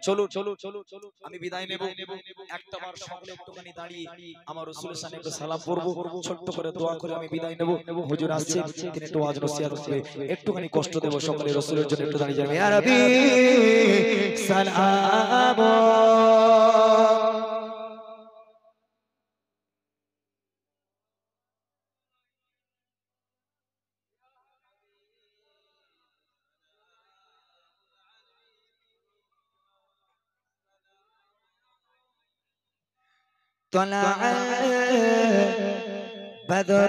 চলুন আমি বিদায় নেব। একটা বার সকলে একটুখানি দাঁড়িয়ে আমার রাসূলের সামনে একটু সালাম পড়ব, ছোট্ট করে দোয়া করে আমি বিদায় নেব। হুজুর আসছে, তিনি একটু ওয়াজ নসিহত করবে, একটুখানি কষ্ট দেব সকলে রাসূলের জন্য একটু দাঁড়িয়ে যাবে। ইয়া রাব্বি সালাম طلع بدر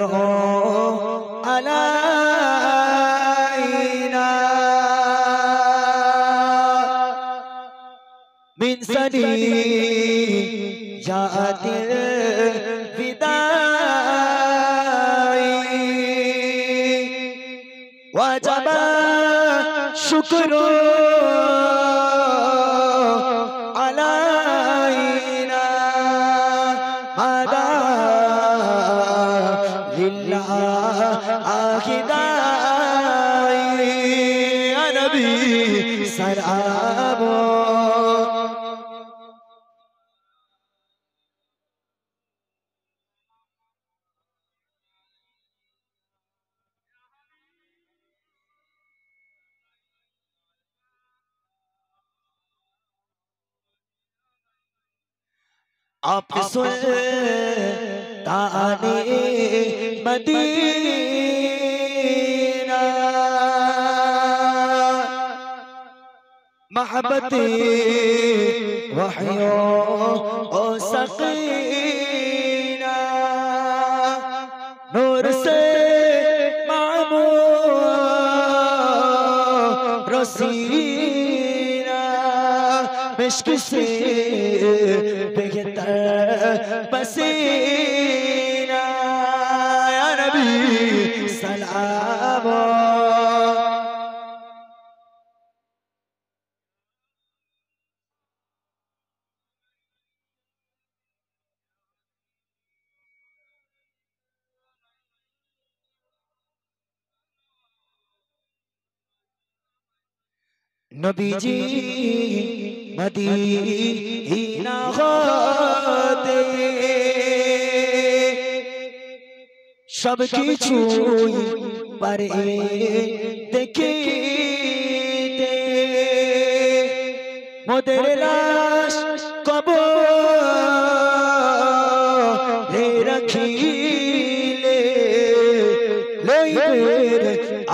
علينا من ثنيات الوداع وجب الشكر علينا مدى لله داعي يا نبي سلام आप सुल्ताने मदीना महबते वहयो सकीना नूर से मामूर रसीना मिश्क से बेहतर पसीना या नबी सलाम नबी जी मदीना होते सब किछु परे देखते मोদের লাশ কবরে রাখিলে লইবে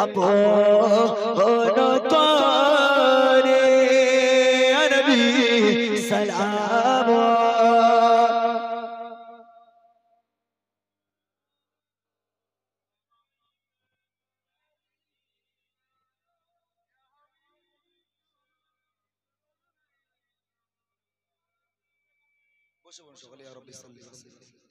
আপন করে ইয়া নবী সালাম বসে বসে সকলে ইয়া রাব্বি সাল্লি